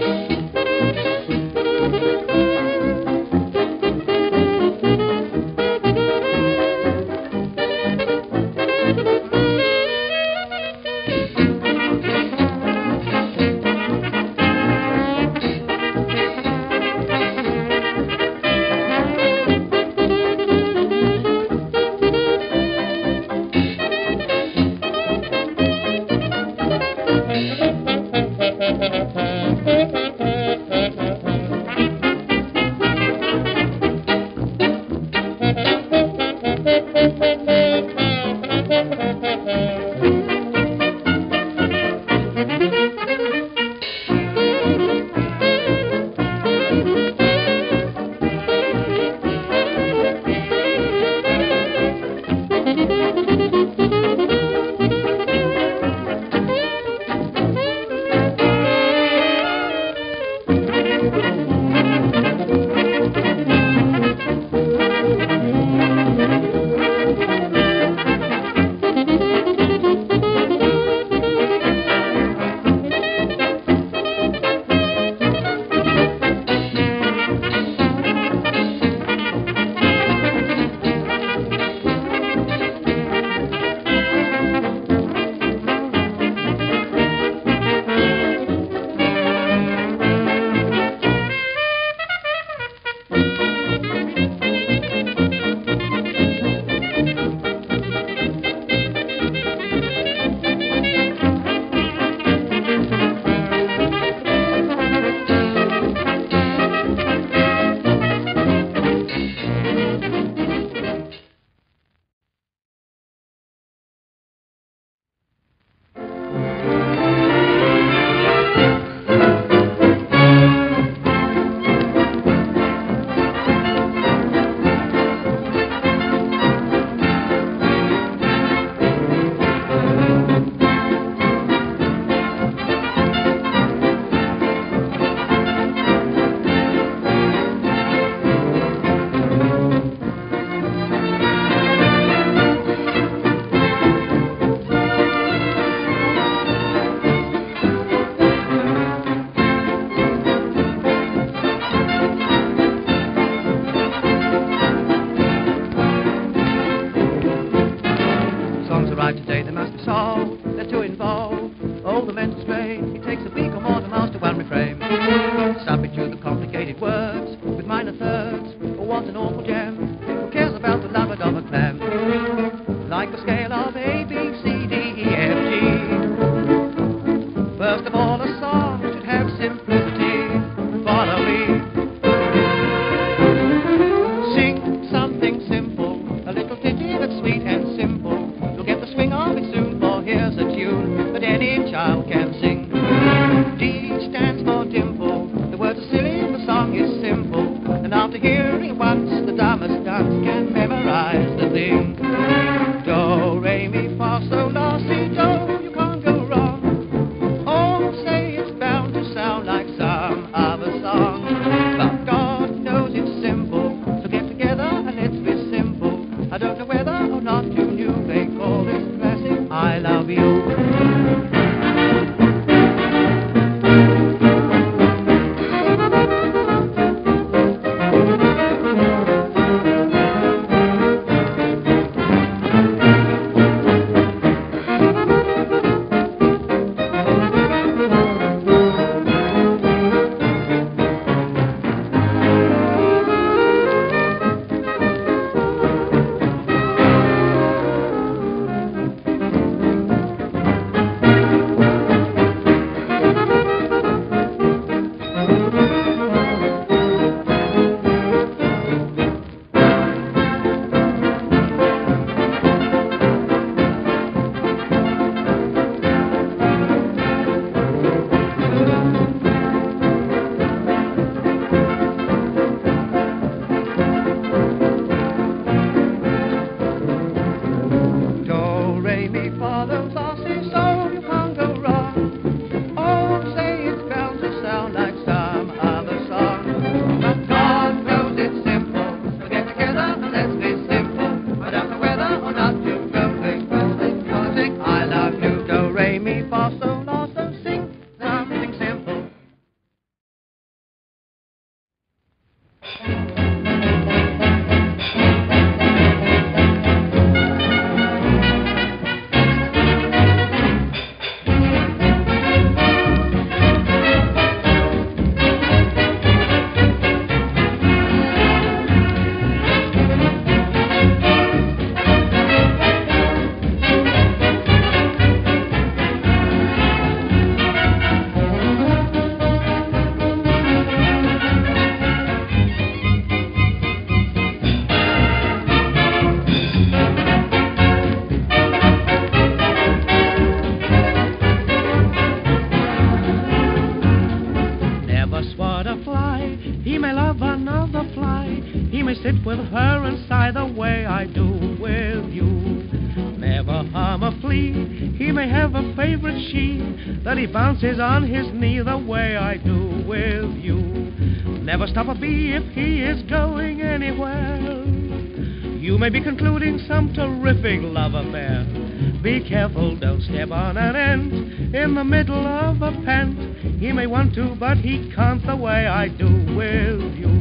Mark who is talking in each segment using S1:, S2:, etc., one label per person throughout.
S1: After hearing it once, the dama swat a fly, he may love another fly, he may sit with her and sigh the way I do with you. Never harm a flea, he may have a favorite she, that he bounces on his knee the way I do with you. Never stop a bee if he is going anywhere. You may be concluding some terrific love affair. Be careful, don't step on an ant in the middle of a pant. He may want to, but he can't the way I do with you.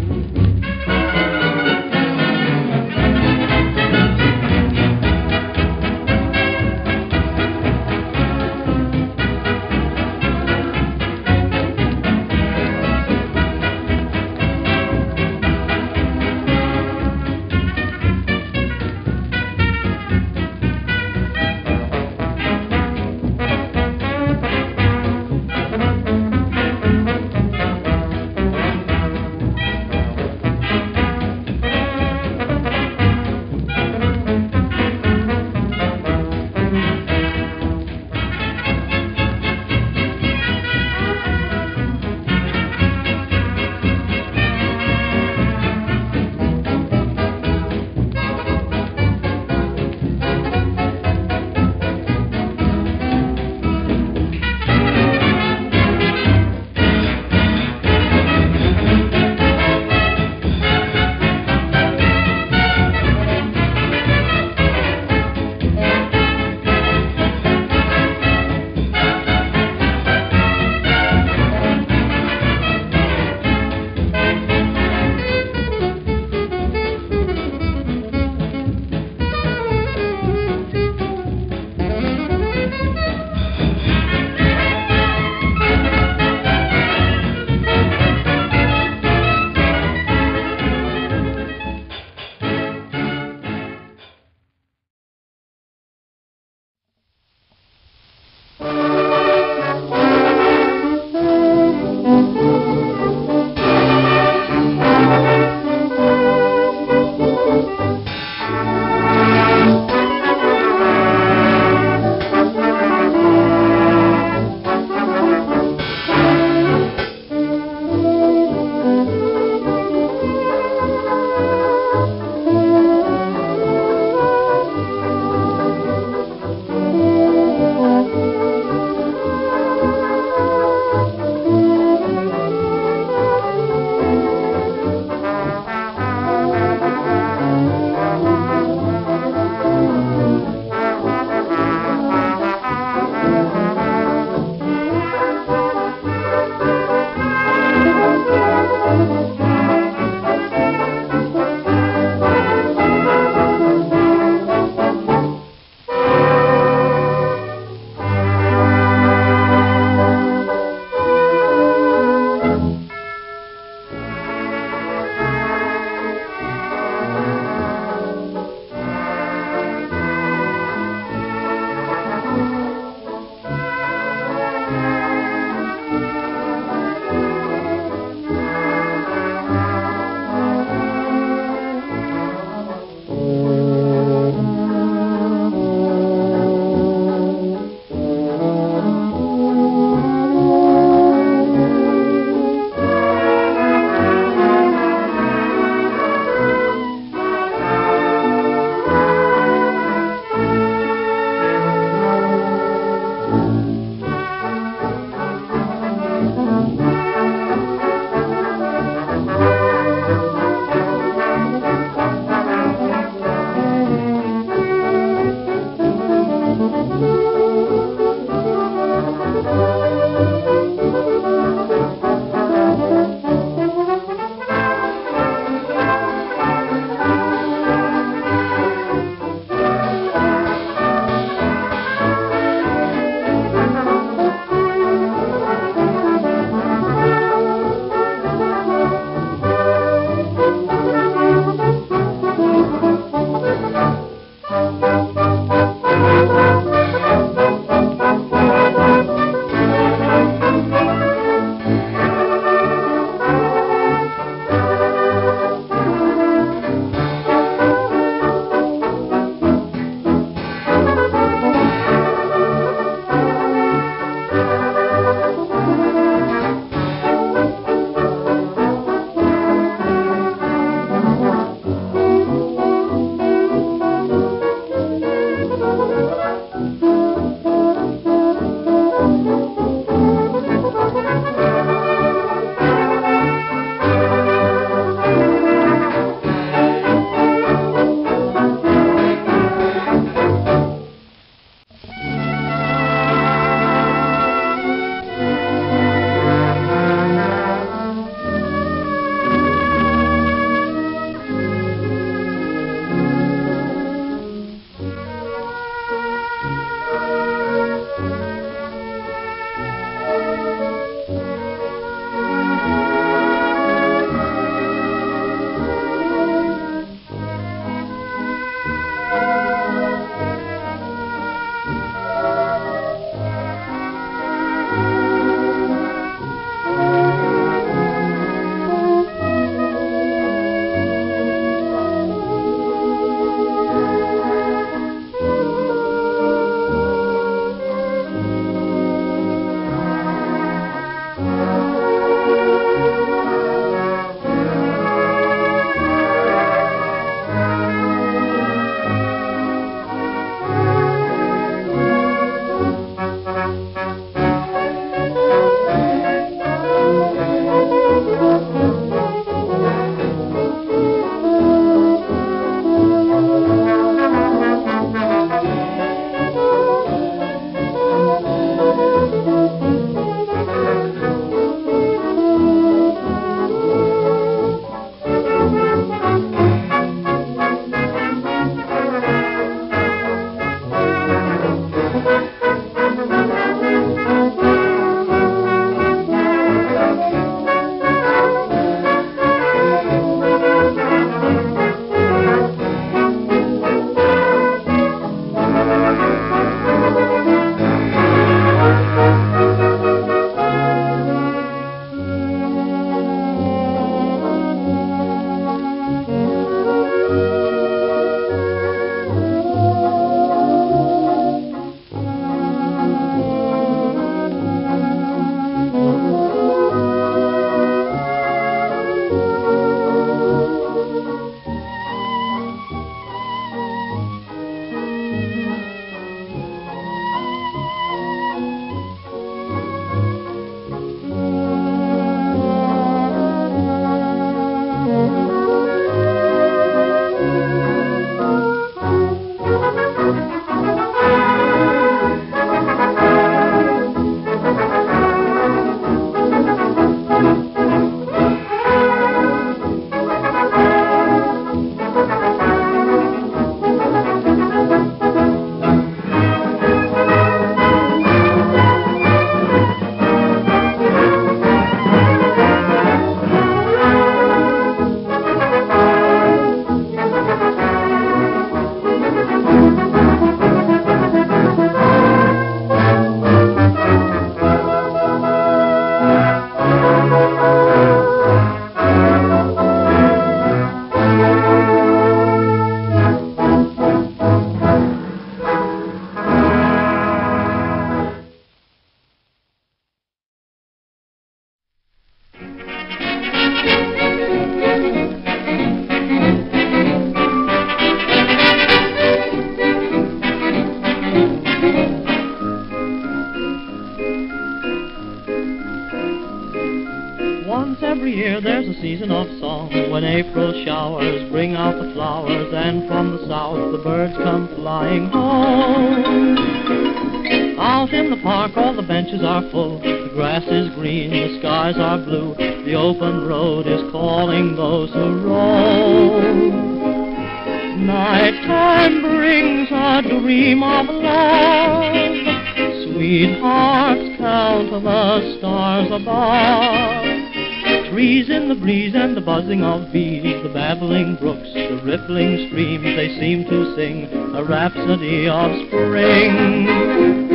S2: Once every year there's a season of song, when April showers bring out the flowers, and from the south the birds come flying home. Out in the park all the benches are full, the grass is green, the skies are blue, the open road is calling those who roam. Nighttime brings a dream of love, sweethearts count the stars above. Trees in the breeze and the buzzing of bees, the babbling brooks, the rippling streams, they seem to sing a rhapsody of spring.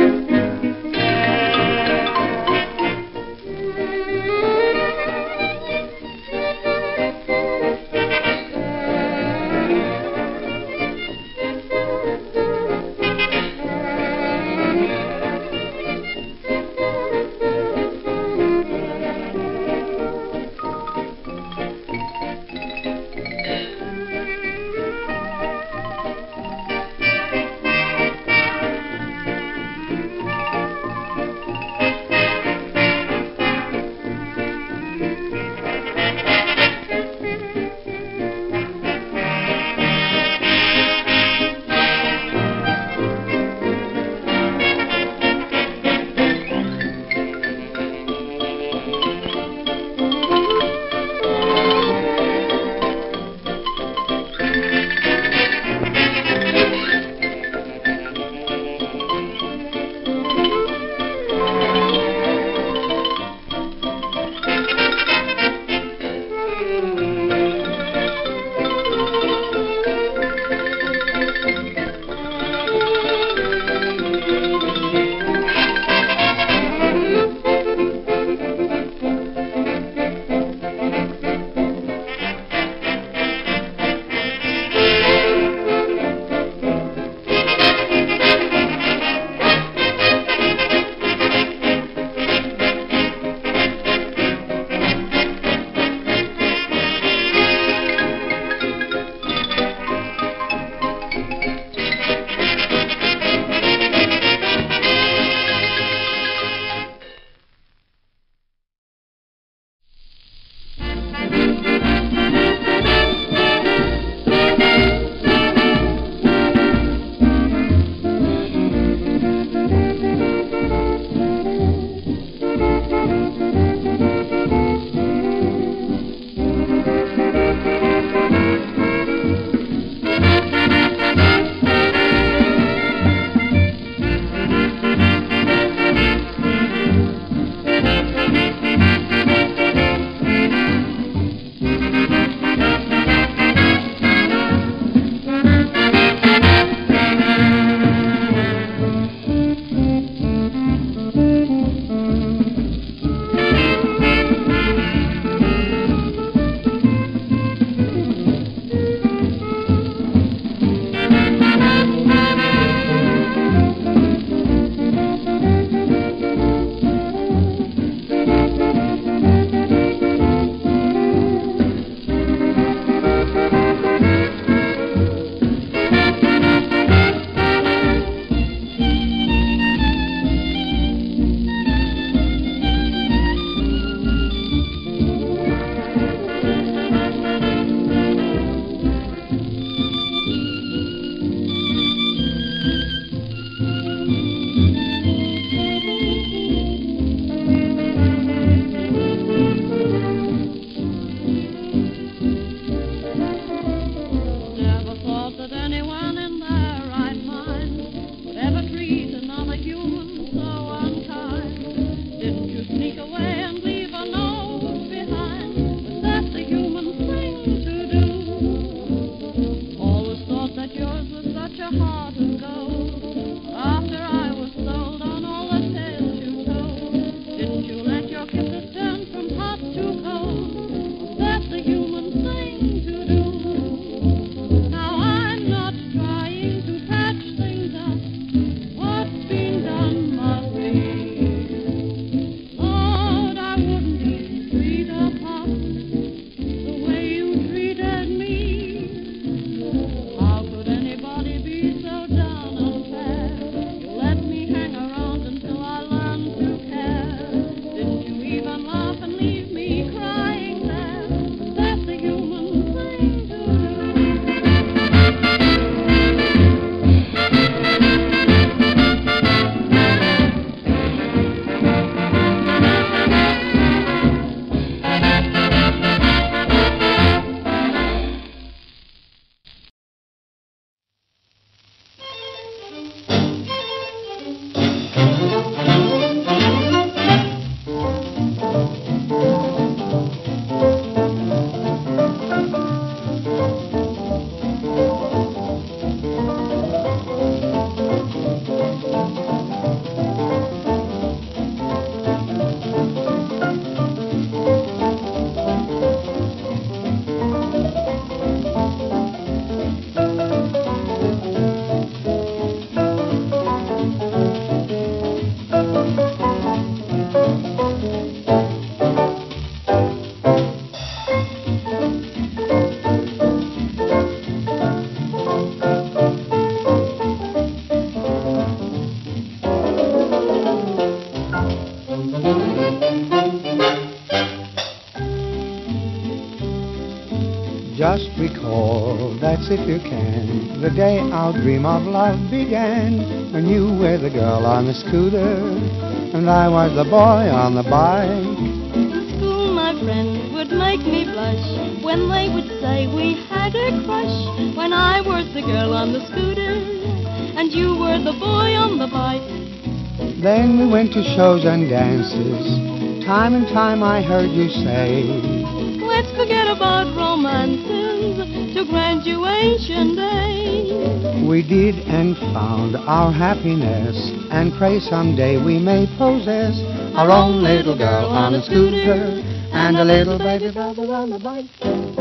S3: Just recall, that's if you can, the day our dream of love began, when you were the girl on the scooter and I was the boy on the bike.
S4: School, my friends would make me blush when they would say we had a crush, when I was the girl on the scooter and you were the boy on the bike.
S3: Then we went to shows and dances. Time and time I heard you say,
S4: let's forget about romances to graduation day.
S3: We did and found our happiness, and pray someday we may possess our own little girl on a scooter and a little baby brother on the bike.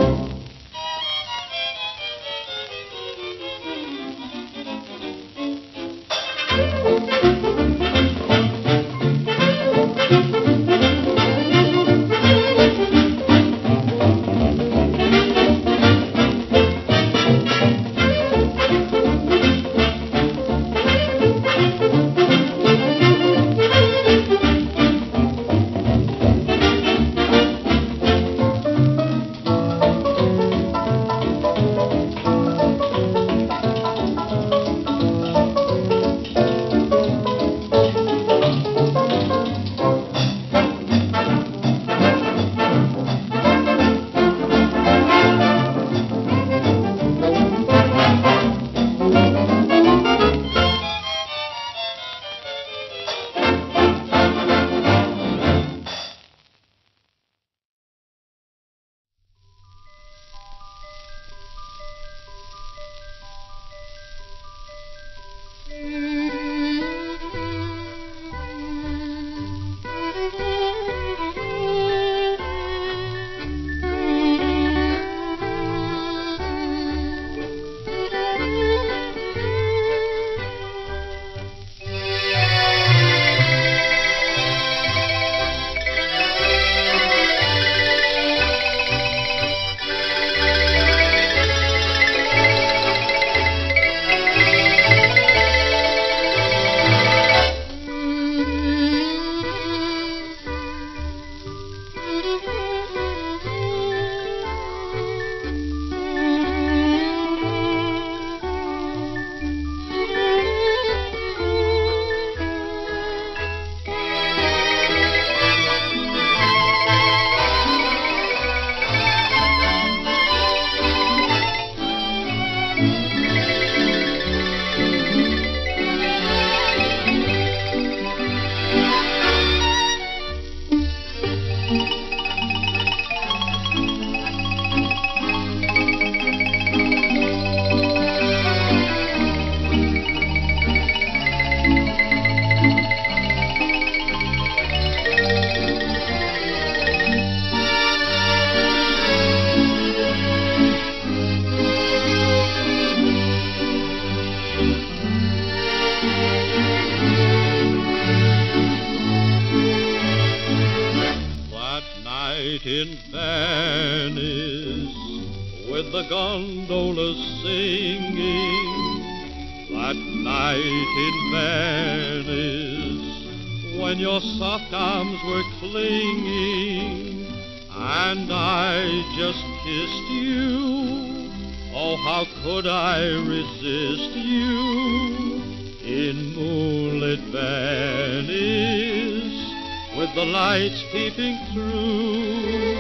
S5: Peeping through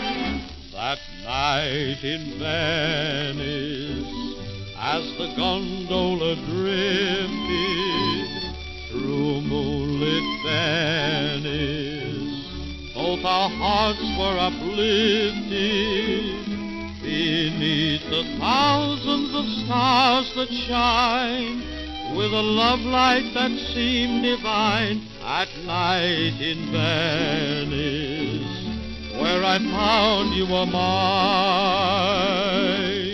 S5: that night in Venice, as the gondola drifted through moonlit Venice, both our hearts were uplifted beneath the thousands of stars that shine, with a love light that seemed divine. At night in Venice, where I found you were mine.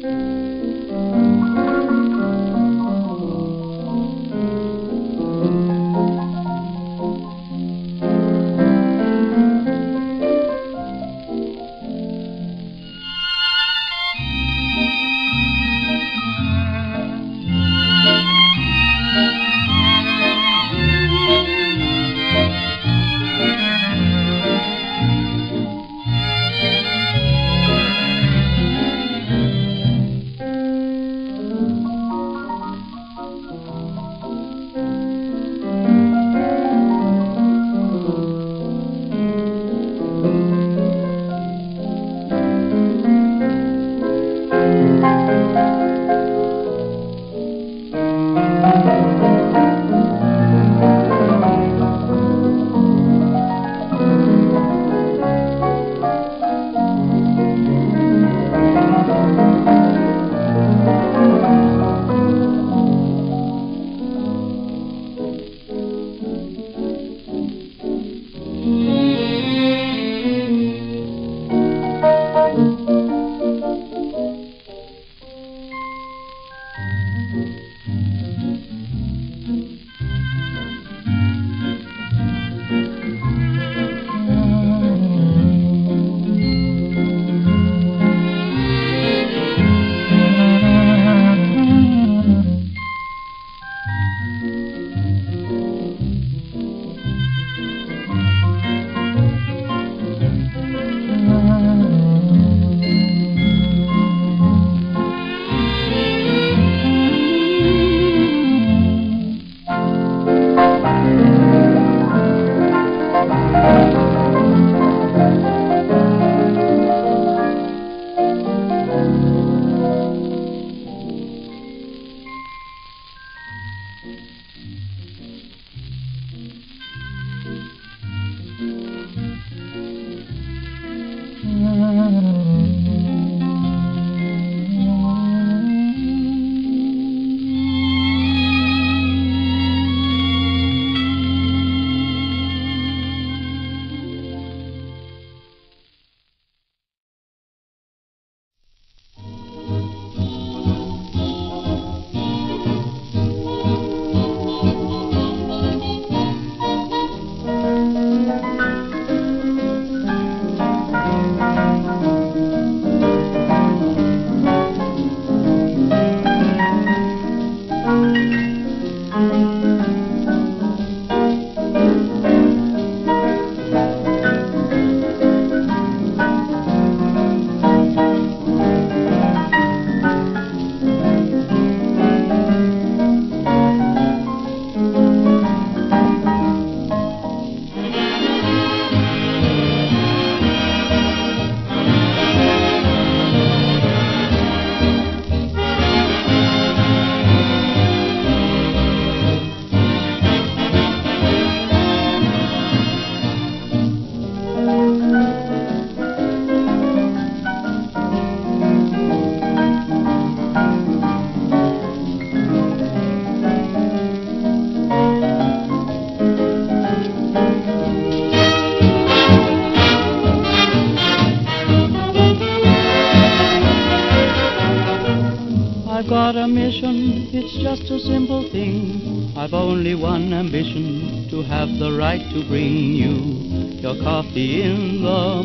S2: got a mission, it's just a simple thing. I've only one ambition, to have the right to bring you your coffee in the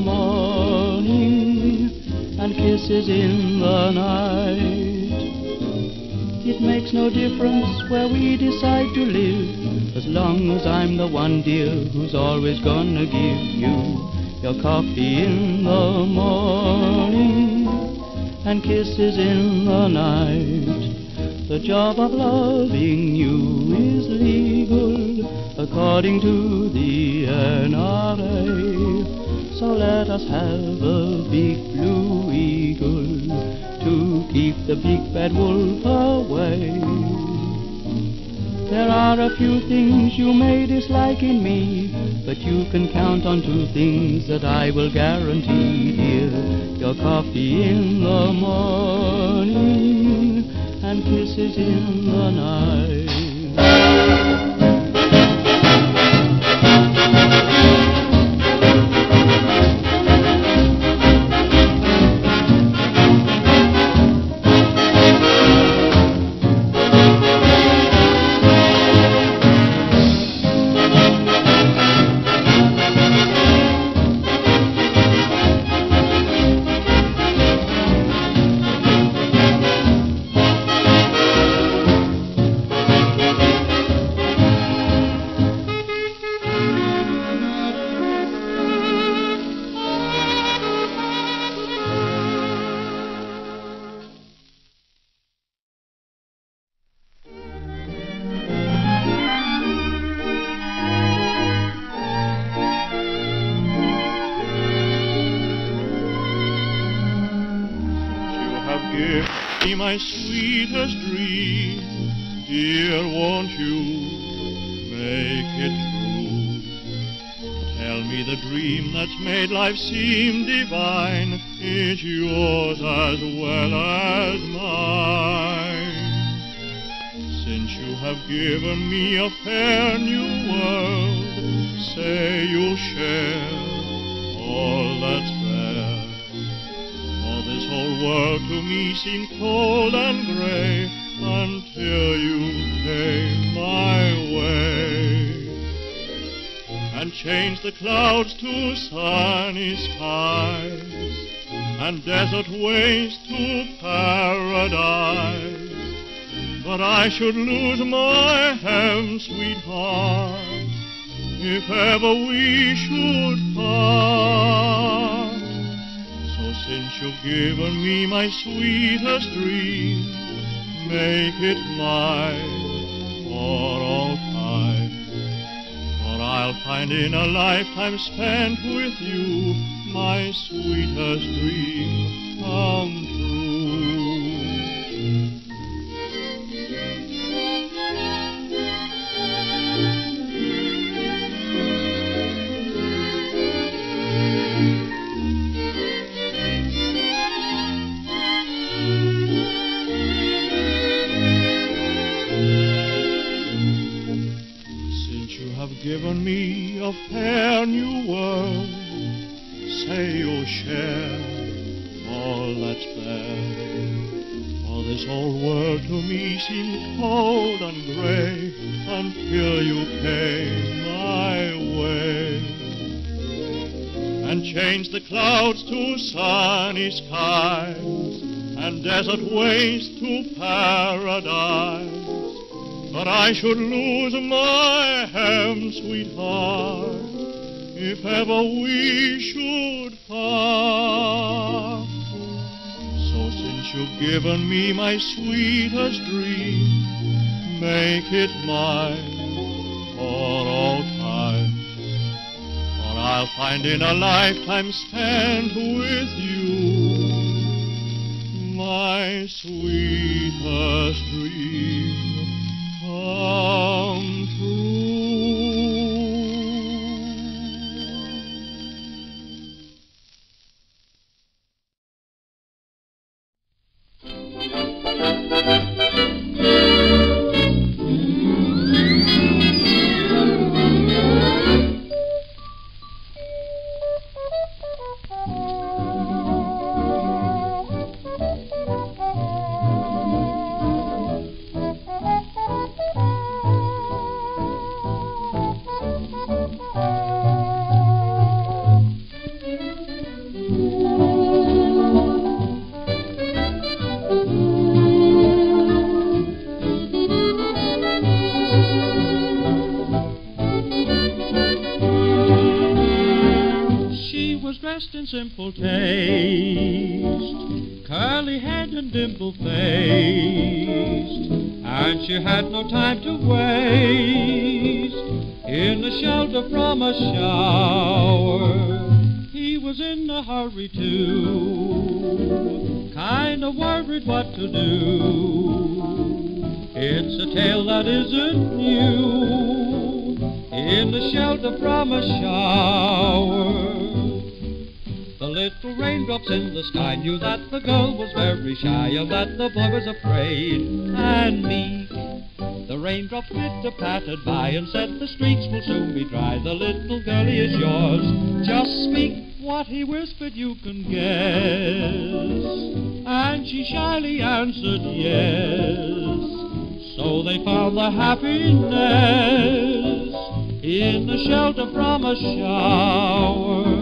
S2: morning and kisses in the night. It makes no difference where we decide to live, as long as I'm the one, dear, who's always gonna give you your coffee in the morning and kisses in the night. The job of loving you is legal according to the NRA. So let us have a big blue eagle to keep the big bad wolf away. There are a few things you may dislike in me, but you can count on two things that I will guarantee, dear. Your coffee in the morning and kisses in the night.
S5: Be my sweetest dream, dear, won't you make it true? Tell me the dream that's made life seem divine is yours as well as mine. Since you have given me a fair new world, say you'll share all that's fair. For this whole world to me seemed cold and gray until you came my way and changed the clouds to sunny skies and desert waste to paradise. But I should lose my hem, sweetheart, if ever we should part. So since you've given me my sweetest dream, make it mine for all time. For I'll find in a lifetime spent with you my sweetest dream come true. Given me a fair new world, say you'll share all that's fair. For this whole world to me seemed cold and gray until you came my way and changed the clouds to sunny skies and desert waste to paradise. But I should lose my hem, sweetheart, if ever we should part. So since you've given me my sweetest dream, make it mine for all time. For I'll find in a lifetime spent with you my sweetest dream come true.
S1: In simple taste, curly head and dimple faced, and she had no time to waste in the shelter from a shower. He was in a hurry too, kinda worried what to do. It's a tale that isn't new, in the shelter from a shower. The little raindrops in the sky knew that the girl was very shy and that the boy was afraid and meek. The raindrops pitter-pattered by and said the streets will soon be dry. The little girlie is yours, just speak. What he whispered you can guess. And she shyly answered yes. So they found the happiness in the shelter from a shower.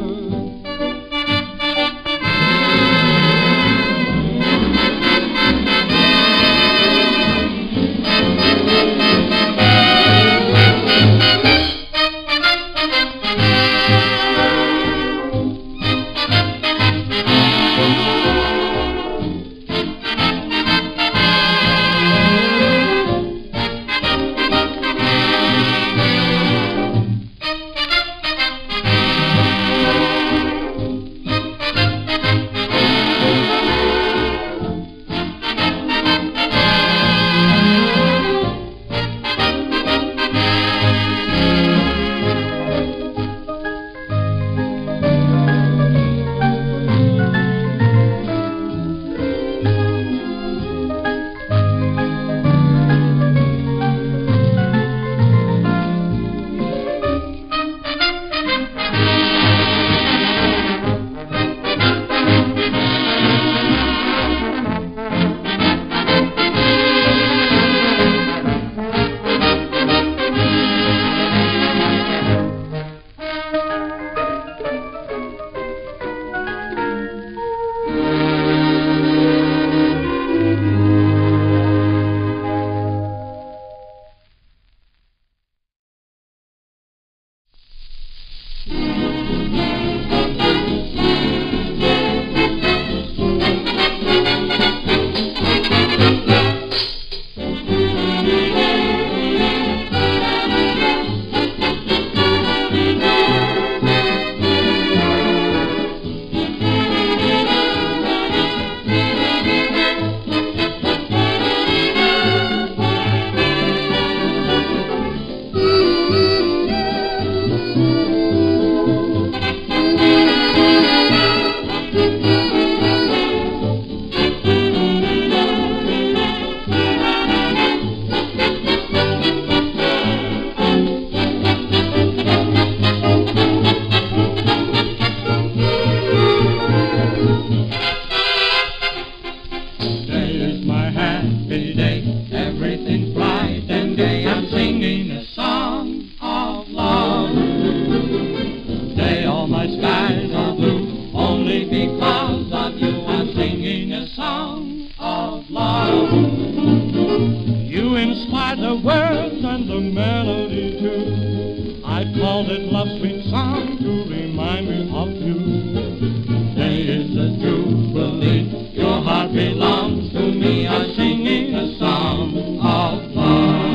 S5: happy day. Everything's bright and gay. I'm singing a song of love. Today all my skies are blue, only because of you. I'm singing a song of love. You inspired the words and the melody too. I called it Love's Sweet Song to remind me of you. Today is a jubilee, your heart belongs to me. I'm singing a song of love.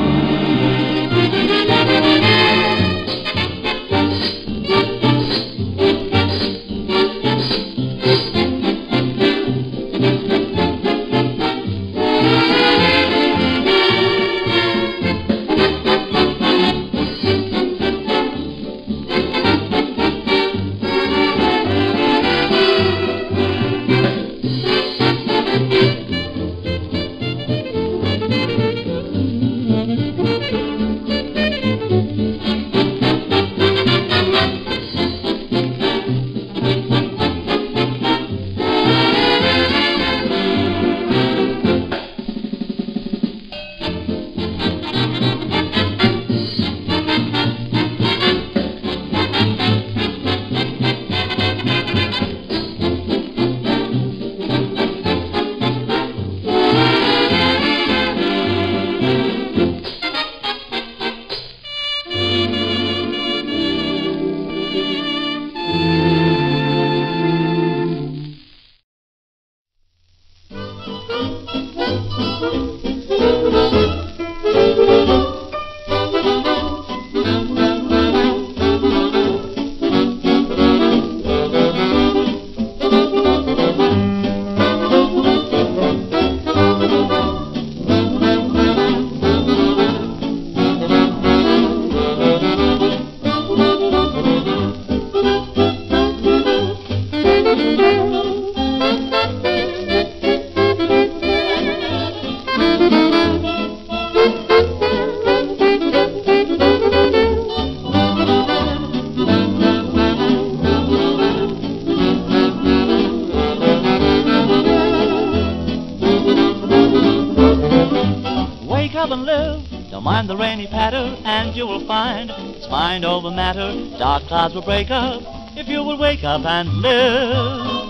S2: The rainy patter, and you will find it's mind over matter. Dark clouds will break up if you will wake up and live.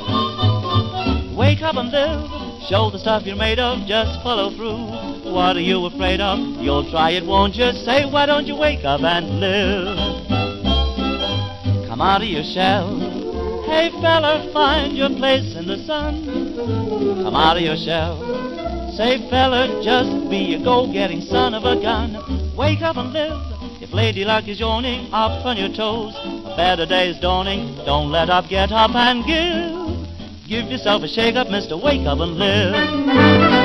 S2: Wake up and live. Show the stuff you're made of. Just follow through. What are you afraid of? You'll try it, won't you? Say, why don't you wake up and live? Come out of your shell. Hey fella, find your place in the sun. Come out of your shell. Say fella, just be a go-getting son of a gun. Wake up and live. If lady luck is yawning, up on your toes. A better day is dawning. Don't let up, get up and give. Give yourself a shake-up, mister. Wake up and live.